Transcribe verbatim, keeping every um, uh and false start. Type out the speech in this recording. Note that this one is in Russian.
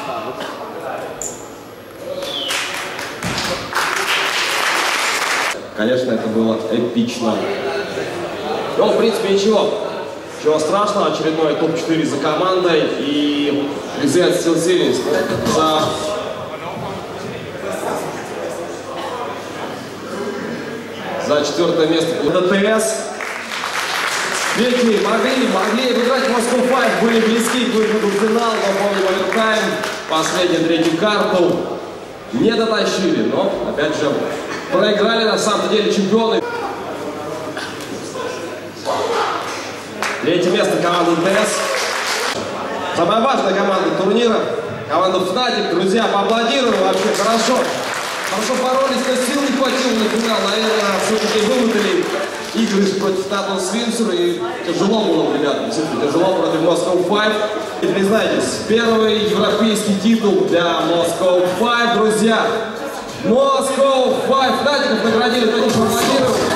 Конечно, это было эпично. Но, в принципе, ничего. Ничего страшного. Очередной топ четыре за командой. И Present Steel Series за... за четвертое место. ДТС. Видите, могли, могли выиграть Moscow Five, были близки к выходу в финал, но помню овертайм, последний третий карту не дотащили, но, опять же, проиграли на самом деле чемпионы. Третье место команда ДТС. Самая важная команда турнира, команда Fnatic. Друзья, поаплодируем, вообще хорошо. Хорошо боролись, но сил не хватило на финал. Наверное, все-таки вымотали игры против Татус Винсера. И тяжело было, ребята, действительно тяжело против Moscow Five. И признайтесь, первый европейский титул для Moscow Five, друзья. Moscow Five. Fnatic наградили, кто-нибудь аплодирует.